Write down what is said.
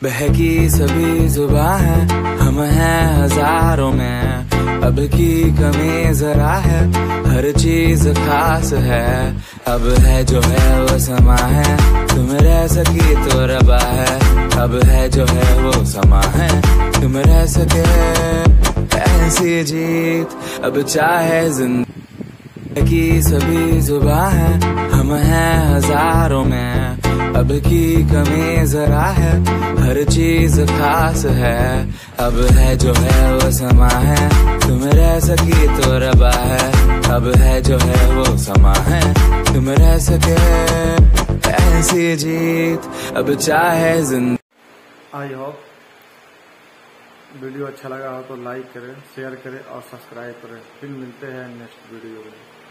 बहकी सभी जुबां है, हम हैं हजारों में। अब की कमी जरा है, हर चीज खास है। अब है जो है वो समा है, तुम रह सकी तो रबा है। अब है जो है वो समा है, तुम रह सके ऐसी जीत। अब चाहे जिंदगी की सभी जुबां है, हम हैं हजारों में। अब की कमी जरा है, हर चीज खास है। अब है जो है वो समा है, तुम रह सकी तो रबा है। अब है जो है वो समा है, तुम रह सके ऐसी जीत। अब चाहे जिंदगी। आई होप वीडियो अच्छा लगा हो तो लाइक करें, शेयर करें और सब्सक्राइब करें। फिर मिलते हैं नेक्स्ट वीडियो में।